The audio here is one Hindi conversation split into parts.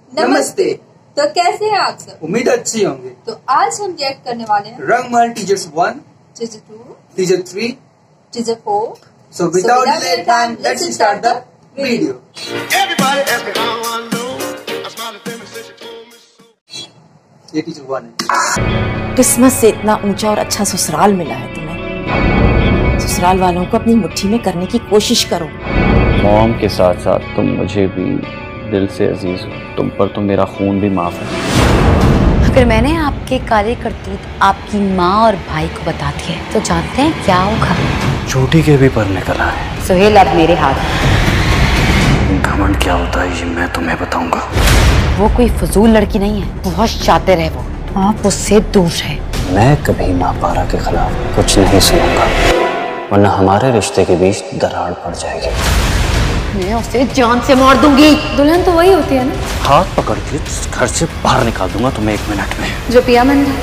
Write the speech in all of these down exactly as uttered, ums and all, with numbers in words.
नमस्ते। तो कैसे हैं आप सब? उम्मीद अच्छी होंगे। तो आज हम रिएक्ट करने वाले हैं Rangmahal teasers one, teaser two, teaser three, teaser four. So without delay time, let's start the video. Everybody ask me how I know. I smiled at them and said she told me so. ये टीजर वन है। किस्मत से इतना ऊंचा और अच्छा ससुराल मिला है तुम्हें। ससुराल वालों को अपनी मुट्ठी में करने की कोशिश करो। मॉम के साथ साथ तुम मुझे भी दिल से अजीज हो। तुम पर तो मेरा खून भी माफ है। अगर मैंने आपके काले करतूत आपकी माँ और भाई को बता दिए तो जानते हैं क्या होगा? चोटी के भी पर निकल आए। सुहेल अब मेरे हाथ। घमंड क्या होता है ये मैं तुम्हें बताऊंगा। वो कोई फजूल लड़की नहीं है, बहुत शातिर है वो। आप उससे दूर रहे। मैं कभी मापारा के खिलाफ कुछ नहीं सुनूंगा, वरना हमारे रिश्ते के बीच दरार पड़ जाएगी। मैं उसे जान से मार दूंगी। दुल्हन तो वही होती है ना, हाथ पकड़ के घर से बाहर निकाल दूंगा तुम्हें एक मिनट में। जो पिया मन है।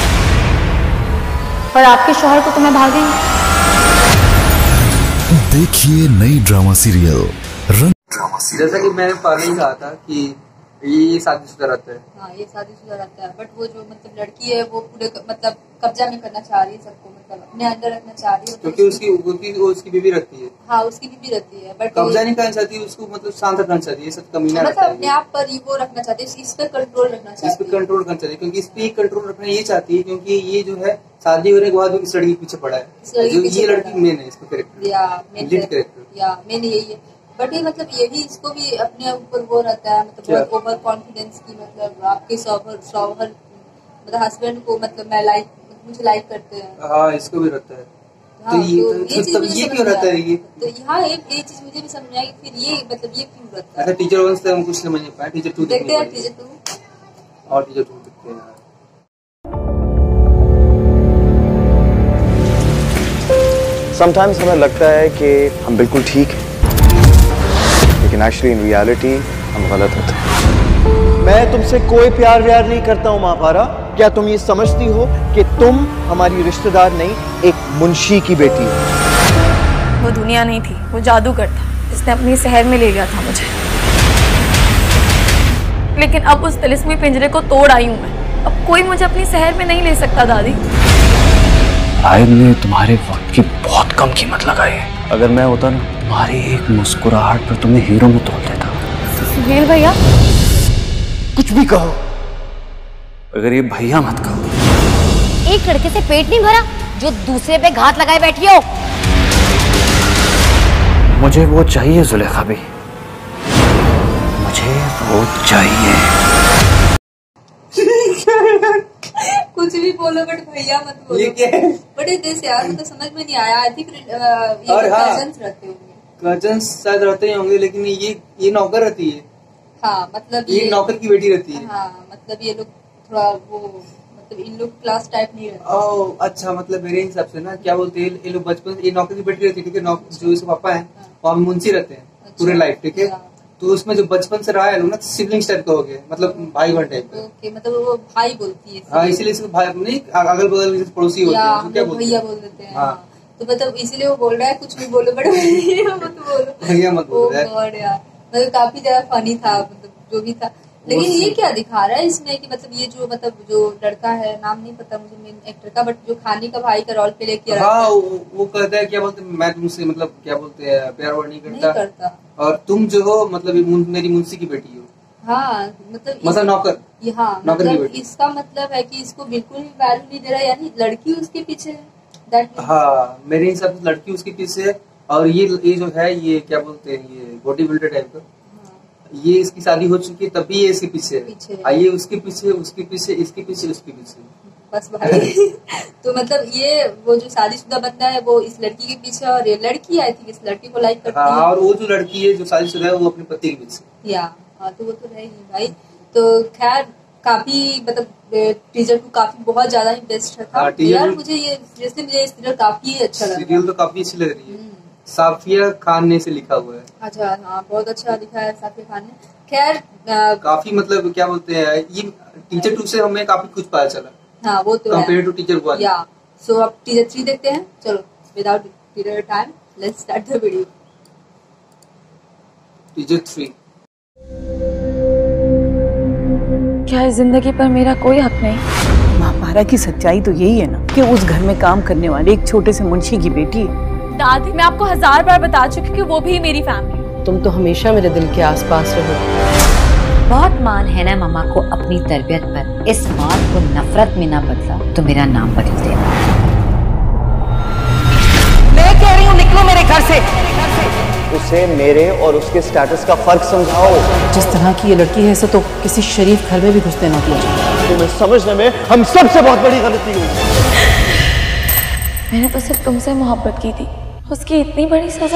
और आपके शौहर को तो मैं भागेंगे। देखिए नई ड्रामा सीरियल रंग ड्रामा सीरियल। जैसा कि मैंने पहले ही कहा था कि ये शादीशुदा रहता है। हाँ, ये शादीशुदा रहता है, बट वो जो मतलब लड़की है वो पूरे मतलब कब्जा में करना चाह रही है सबको, मतलब अपने अंदर रखना चाह रही है। क्योंकि उसकी उसकी उसकी बीवी रहती है। हाँ, उसकी बीवी रहती है, बट कब्जा नहीं करना चाहती, उसको मतलब शांत रखना चाहती है। सब कमीना मतलब अपने आप पर ही वो रखना चाहती है, इस पर कंट्रोल रखना चाहती है। इस पर कंट्रोल करना चाहती है, क्योंकि इस पे कंट्रोल रखना ये चाहती है, क्योंकि ये जो है शादी होने के बाद इस लड़की के पीछे पड़ा है। जो ये लड़की मेन है, इसका कैरेक्टर या मेन कैरेक्टर या मेन यही है। बट ये मतलब ये भी इसको भी अपने ऊपर वो रहता है, मतलब बहुत ओवर कॉन्फिडेंस की, मतलब आपके शौहर शौहर मतलब हस्बैंड को मतलब मैं लाइक मुझे लाइक करते हैं। हाँ, इसको भी रहता है। हाँ, तो ये तो तो, ये चीज तब मुझे ये समझ क्यों रहता है ये? तो यहाँ एक ये चीज मुझे भी समझ आई, फिर ये मतलब ये क्यों रहता है। अच्छा, टीचर वन से हम कुछ समझ नहीं पाए। टीचर टू देखते हैं, टीचर टू और टीचर टू देखते हैं। समटाइम्स हमें लगता है कि हम बिल्कुल ठीक हैं, लेकिन एक्चुअली इन रियलिटी हम गलत होते हैं। मैं तुमसे कोई प्यार व्यार नहीं करता हूँ मापारा। क्या तुम ये समझती हो कि तुम हमारी रिश्तेदार नहीं, एक मुंशी की बेटी हो? वो दुनिया नहीं थी, वो जादूगर था जिसने अपने शहर में ले गया था मुझे। लेकिन अब उस तिलिस्मी पिंजरे को तोड़ आई हूँ मैं। अब कोई मुझे अपनी शहर में नहीं ले सकता दादी। आयब ने तुम्हारे वक्त की बहुत कम कीमत लगाई है। अगर मैं होता ना, तुम्हारी एक मुस्कुराहट पर तुम्हें हीरो में तोड़ देता। सुहेल भैया, कुछ भी कहो, अगर ये भैया मत कहो। एक लड़के से पेट नहीं भरा जो दूसरे पे घात लगाए बैठी हो। मुझे वो चाहिए जुलेखा भी, मुझे वो चाहिए। कुछ भी बोलो बट भैया मत बोलो। ये क्या है? बट जैसे यार मतलब समझ में नहीं आया। आई थिंक ये कजन्स रहते होंगे। कजन्स शायद रहते ही होंगे, लेकिन ये ये नौकर रहती है। हाँ, मतलब ये नौकर की बेटी रहती है। हाँ, मतलब ये लोग थोड़ा वो मतलब इन लोग क्लास टाइप नहीं रहते। ओह अच्छा, मतलब मेरे हिसाब से ना क्या बोलते हैं ये लोग बचपन ये नौकर की बेटी रहती है, ठीक है। जो इसके पापा है वो मुंशी रहते हैं पूरे लाइफ, ठीक है। तो उसमें जो बचपन से रहा है लोग ना सिबलिंग्स टाइप का हो गया, मतलब भाई बहन टाइप का। ओके, मतलब वो भाई बोलती है। हाँ, इसीलिए इसको भाई नहीं, अगल बगल पड़ोसी होते हैं, क्या बोलते भैया बोल देते हैं। हाँ, तो मतलब इसीलिए वो बोल रहा है कुछ भी बोलो बट भैया मत बोलो, भैया मत बोलो यार। मतलब काफी ज्यादा फनी था, मतलब जो भी था। लेकिन ये क्या दिखा रहा है इसमें कि मतलब ये जो मतलब जो लड़का है, नाम नहीं पता मुझे मेन एक्टर का, बट जो खानी का भाई का रोल प्ले किया। हाँ, वो कहता है क्या बोलते हैं, मैं तुमसे मतलब क्या बोलते हैं प्यार वार नहीं करता, नहीं करता, और तुम जो हो मतलब मेरी मुंशी की बेटी हो। हाँ, मतलब मतलब नौकर। हाँ, मतलब इसका मतलब है कि इसको बिल्कुल भी वैल्यू नहीं दे रहा, यानी लड़की उसके पीछे है। हाँ, मेरे हिसाब से लड़की उसके पीछे है। और ये ये जो है ये क्या बोलते हैं, ये बॉडी बिल्डर टाइप का, ये इसकी शादी हो चुकी है तब भी ये इसके पीछे है। आइए उसके पीछे उसके पीछे इसके पीछे उसके पीछे बस भाई। तो मतलब ये वो जो शादीशुदा बंदा है वो इस लड़की के पीछे, और ये लड़की आई थी इस लड़की को लाइक करती है। और वो जो लड़की है जो शादीशुदा है वो अपने पति के पीछे। या हाँ, तो वो तो रहेगी भाई। तो खैर काफी मतलब टीजर टू काफी बहुत ज्यादा ही बेस्ट था यार। मुझे ये जैसे मुझे सीरियल काफी अच्छा लगा। सीरियल तो काफी अच्छी लग रही है। साफिया खान ने से लिखा हुआ है। अच्छा, हाँ, बहुत अच्छा लिखा है साफिया खान ने। खैर काफी मतलब क्या बोलते हैं, ये टीचर टू से हमें काफी कुछ पता चला। हाँ, वो तो कंपेयर टू टीचर वन। या सो अब टीचर थ्री देखते हैं। चलो without delay time let's start the video. Teaser three क्या इस जिंदगी पर मेरा कोई हक नहीं? महापारा की सच्चाई तो यही है ना कि उस घर में काम करने वाले एक छोटे से मुंशी की बेटी है। दादी, मैं आपको हजार बार बता चुकी कि वो भी मेरी फैमिली। तुम तो हमेशा मेरे दिल के आसपास रहो। बहुत मान है ना मामा को अपनी तरबियत पर। इस बात को नफरत में ना बदला तो मेरा नाम बदल देना। मैं कह रही हूँ निकलो मेरे घर से। उसे मेरे और उसके स्टेटस का फर्क समझाओ। जिस तरह की ये लड़की है इसे तो किसी शरीफ घर में भी घुसने ना दिया जाए। तुम्हें समझने में हम सबसे बहुत बड़ी गलती हुई। मैंने तो सिर्फ तुमसे मोहब्बत की थी, उसकी इतनी बड़ी सजा।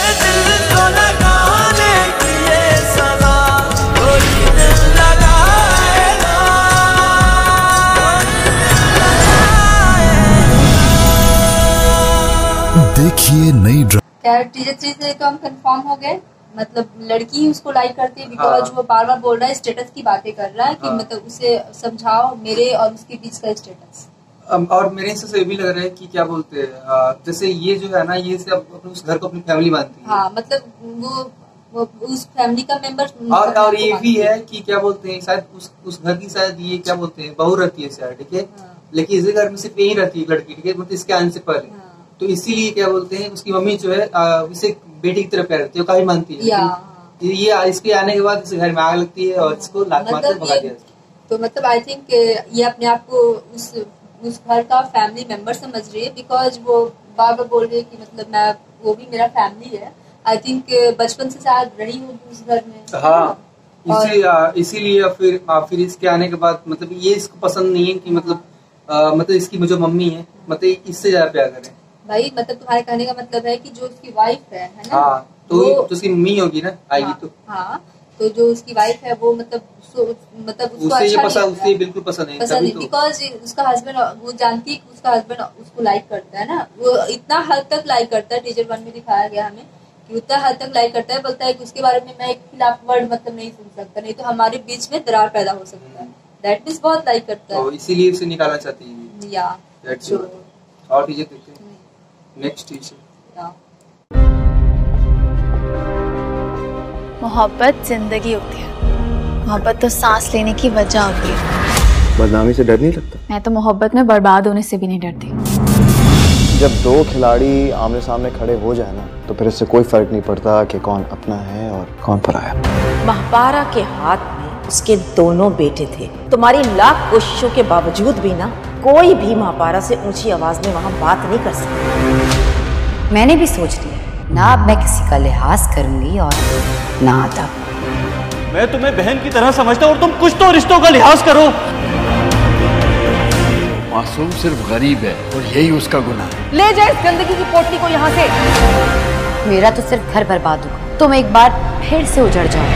देखिए नई क्या टीचर से तो हम कंफर्म हो गए, मतलब लड़की ही उसको लाइक करती है बिकॉज हाँ। वो बार बार बोल रहा है, स्टेटस की बातें कर रहा है कि हाँ। मतलब उसे समझाओ मेरे और उसके बीच का स्टेटस। और मेरे हिसाब से ये भी लग रहा है कि क्या बोलते हैं, जैसे ये जो है ना, ये से अपने उस घर को अपनी फैमिली मानती है। हाँ, मतलब वो, वो उस फैमिली का मेंबर। और और ये भी है कि क्या बोलते हैं, शायद उस उस घर की शायद ये क्या बोलते हैं बहू रहती है शायद, ठीक है। लेकिन इसी घर में सिर्फ यही रहती है लड़की, ठीक है, मतलब इसके आने से पहले। तो इसीलिए क्या बोलते हैं, उसकी मम्मी जो है इसे बेटी की तरह प्यार करती है, काफी मानती है। ये इसके आने के बाद इस घर में आग लगती है और इसको लात मार कर भगा दिया। तो मतलब आई थिंक ये अपने आप को उस उस घर का फैमिली मेंबर समझ रही है बिकॉज वो बार बार बोल रही है कि मतलब मैं, वो भी मेरा फैमिली है। आई थिंक बचपन से शायद रही होगी उस घर में। हाँ, इसी इसीलिए फिर फिर इसके आने के बाद मतलब ये इसको पसंद नहीं है कि मतलब आ, मतलब इसकी जो मम्मी है मतलब इससे ज्यादा प्यार करे भाई। मतलब तुम्हारे कहने का मतलब है कि जो उसकी वाइफ है, है ना? हाँ, तो जो उसकी मम्मी होगी ना, आएगी। हाँ, तो हाँ, तो जो उसकी वाइफ है वो मतलब सो, मतलब उसको उसे अच्छा ये पसंद, उसे बिल्कुल पसंद नहीं, पसंद नहीं बिकॉज उसका हस्बैंड, वो जानती है कि उसका हस्बैंड उसको लाइक करता है ना, वो इतना हद तक लाइक करता है। टीचर वन में दिखाया गया हमें कि उतना हद तक लाइक करता है, बोलता है कि उसके बारे में मैं एक खिलाफ वर्ड मतलब नहीं सुन सकता, नहीं तो हमारे बीच में दरार पैदा हो सकता है। दैट मींस बहुत लाइक करता है, इसीलिए उसे निकालना चाहती है। या और टीचर देखते हैं नेक्स्ट टीचर। मोहब्बत जिंदगी होती है, मोहब्बत तो सांस लेने की वजह होती है। बदनामी से डर नहीं लगता? मैं तो मोहब्बत में बर्बाद होने से भी नहीं डरती। जब दो खिलाड़ी आमने सामने खड़े हो जाए ना, तो फिर इससे कोई फर्क नहीं पड़ता कि कौन अपना है और कौन पराया। महापारा के हाथ में उसके दोनों बेटे थे। तुम्हारी लाख कोशिशों के बावजूद भी ना कोई भी महापारा से ऊंची आवाज में वहां बात नहीं कर सकता। मैंने भी सोच लिया ना, अब मैं किसी का लिहाज करूंगी और ना आता। मैं तुम्हें बहन की तरह समझता हूँ और तुम कुछ तो रिश्तों का लिहाज करो। मासूम सिर्फ गरीब है और यही उसका गुनाह है। ले जाए इस गंदगी की पोटली को यहाँ से। मेरा तो सिर्फ घर बर्बाद होगा, तुम एक बार फिर से उजड़ जाओ।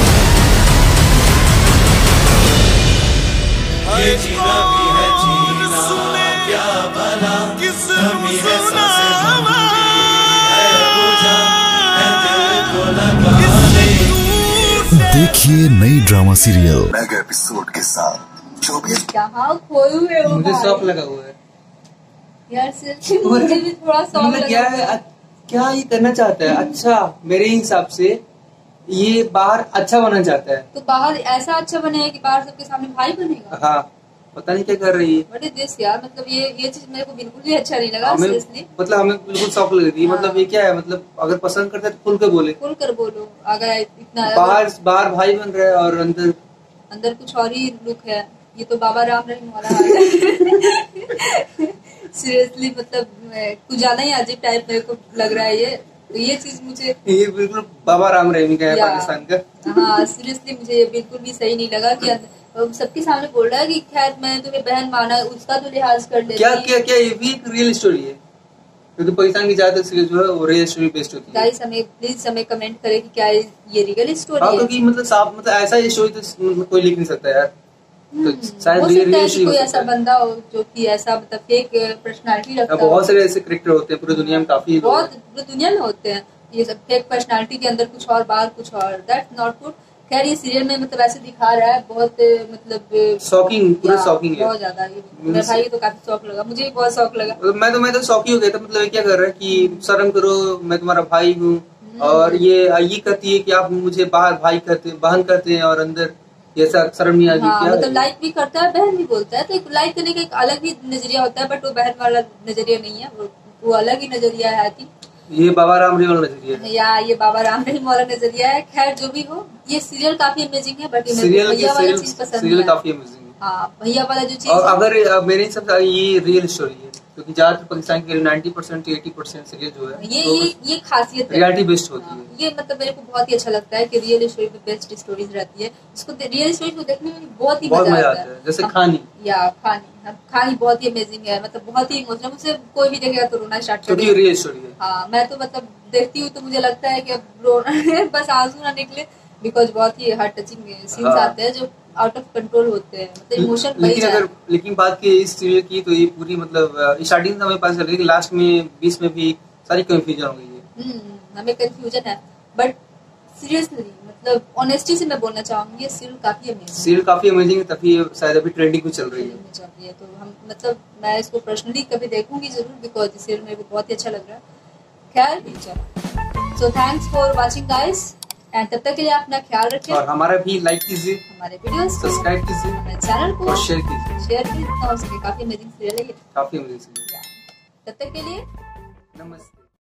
ये जीना भी है जीना, क्या भला कमी है सांसें भंगी, है बुझा है दिल को लगा दे। देखिए नई ड्रामा सीरियल मेगा एपिसोड के साथ चौबीस। कहाँ खोए हुए हो? मुझे शौक लगा हुआ है यार, सिर्फ मुझे भी थोड़ा शौक लगा क्या हुआ है। क्या ये करना चाहता है? अच्छा, मेरे हिसाब से ये बाहर अच्छा बनना चाहता है। तो बाहर ऐसा अच्छा बनेगा कि बाहर सबके सामने भाई बनेगा। हाँ, पता नहीं क्या कर रही है। बट दिस यार, मतलब ये ये चीज मेरे को बिल्कुल भी अच्छा नहीं लगा। हमें, सीरियसली मतलब हमें बिल्कुल शौक लग रही है। मतलब ये क्या है, मतलब अगर पसंद करता है तो खुल कर बोले, खुल कर बोलो। अगर इतना बाहर बाहर भाई बन रहा है और अंदर अंदर कुछ और ही लुक है। ये तो बाबा राम रहीम वाला हाल है। सीरियसली मतलब कुछ ज्यादा ही अजीब टाइप मेरे को लग रहा है ये। तो ये चीज मुझे, ये बिल्कुल बाबा राम रहीम का है, पाकिस्तान का। हाँ, सीरियसली मुझे ये बिल्कुल भी सही नहीं लगा कि सबके सामने बोल रहा है कि खैर मैंने तुम्हें बहन माना, उसका तो लिहाज कर लेती। क्या क्या क्या ये भी एक रियल स्टोरी है? क्योंकि पाकिस्तान की ज्यादातर सीरीज जो है वो रियल स्टोरी बेस्ड होती है। गाइस हमें प्लीज हमें कमेंट करें कि क्या ये रियल स्टोरी है। क्योंकि मतलब साफ मतलब ऐसा ये स्टोरी तो कोई लिख नहीं सकता यार। तो शायद हो सकता है कि कोई हो ऐसा बंदा हो जो कि ऐसा मतलब फेक पर्सनालिटी रखता है। बहुत सारे ऐसे कैरेक्टर होते हैं पूरी दुनिया में, काफी बहुत पूरी दुनिया में होते हैं ये सब फेक पर्सनालिटी के अंदर कुछ और बाहर कुछ और। That's not good. खैर ये सीरियल में मतलब ऐसे दिखा रहा है, बहुत मतलब शॉकिंग, पूरा शॉकिंग है बहुत ज्यादा। मेरे भाई को तो काफी शौक लगा, मुझे भी बहुत शौक लगा। मैं तो मैं तो शौक ही हो गया था। मतलब क्या कर रहा है कि शर्म करो, मैं तुम्हारा भाई हूँ और ये ये कहती है कि आप मुझे बाहर भाई कहते बहन कहते हैं और अंदर ये शरण मियां की हाँ, क्या मतलब लाइक भी करता है, बहन भी बोलता है, तो लाइक करने का एक अलग ही नजरिया होता है, बट वो बहन वाला नजरिया नहीं है, वो, वो अलग ही नजरिया है। थी ये बाबा राम रहीम वाला नजरिया है, या ये बाबा राम रहीम वाला नजरिया है। खैर जो भी हो, ये सीरियल काफी अमेजिंग है, बट ये सीरियल भैया वाला चीज पसंद सीरियल है। काफी अमेजिंग है। हाँ, भैया वाला जो चीज और है, अगर अ, मेरे हिसाब से ये रियल स्टोरी है, क्योंकि ज्यादातर पाकिस्तान के नाइन्टी परसेंट अस्सी परसेंट सीरियल जो है ये ये ये खासियत है, रियलिटी बेस्ड होती है। ये मतलब मेरे को बहुत ही अच्छा लगता है कि रियल स्टोरी में बेस्ट स्टोरीज रहती है। इसको रियल स्टोरी को देखने में बहुत ही बहुत मजा मजा आता है। जैसे खानी या खानी खानी बहुत ही अमेजिंग है, मतलब बहुत ही इमोशनल, मुझसे कोई भी देखेगा तो रोना स्टार्ट कर क्योंकि देगा। रियल स्टोरी है। हाँ, मैं तो मतलब देखती हूँ तो मुझे लगता है कि अब रोना है, बस आंसू ना निकले, बिकॉज बहुत ही हार्ट टचिंग सीन्स हाँ। आते हैं जो आउट ऑफ कंट्रोल होते हैं, मतलब इमोशन बह लेकिन जाए। अगर लेकिन बात की इस सीरियल की तो ये पूरी मतलब स्टार्टिंग में हमें पता चल रही है, लास्ट में बीच में भी सारी कंफ्यूजन हो गई है। हम्म, हमें कंफ्यूजन है, बट सीरियसली मतलब ऑनेस्टी से मैं बोलना चाहूंगी ये सीरियल काफी अमेजिंग सीरियल काफी अमेजिंग है, तभी शायद अभी ट्रेंडिंग में चल रही है। चल रही है, तो हम मतलब मैं इसको पर्सनली कभी देखूंगी जरूर, बिकॉज ये सीरियल मेरे को बहुत ही अच्छा लग रहा है। खैर चलो, so thanks for watching guys, and तब तक के लिए अपना ख्याल रखें और हमारा भी लाइक कीजिए, हमारे वीडियोस को सब्सक्राइब कीजिए, हमारे चैनल को और शेयर कीजिए। शेयर कीजिए, जितना हो सके। काफी अमेजिंग सीरियल है ये, काफी अमेजिंग। तब तक के लिए नमस्ते।